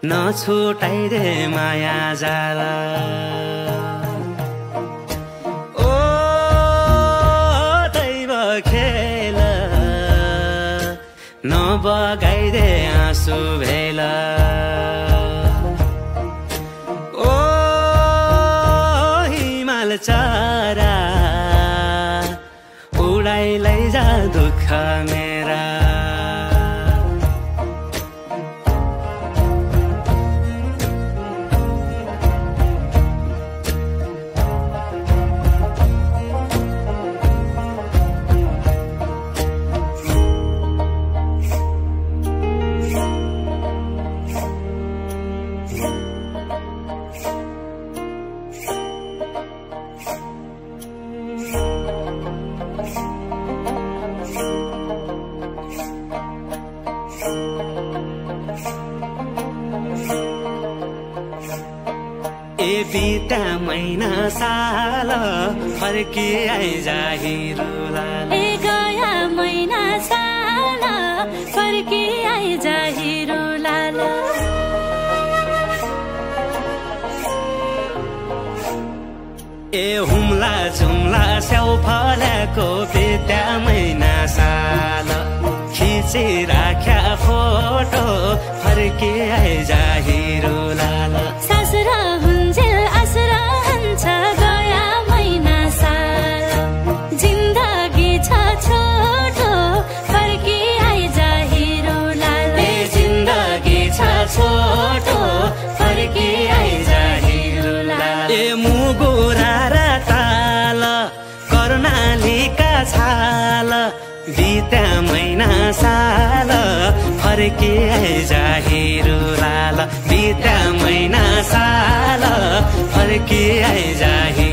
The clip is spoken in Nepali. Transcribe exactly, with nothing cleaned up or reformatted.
नछुटाइदे माया जाला ओ दैव खेल नबगाइदे आँसु भेला ओ हिमाल चरा उडाइ लैजा दुःख मेरा ए बिता महिना साल फर्की आइज हिरोलाल ए गया महिना साल फर्की आइज हिरोलाल ए हुम्ला जुम्ला स्याउ फलेको बिता महिना साल खिची राख्या फोटो फर्की आइज हिरोलाल सासुरा हुन्जेल आसुरा हन्छ गया महिना साल जिन्दगी छ छोटो फर्की आइज हिरोलाल ए जिन्दगी छ छोटो फर्की आइज हिरोलाल ए मुगुरा र ताल कर्णालीका छाल बिता महिना साल फर्की आइज हिरोलाल बिता महिना साल फर्की आइज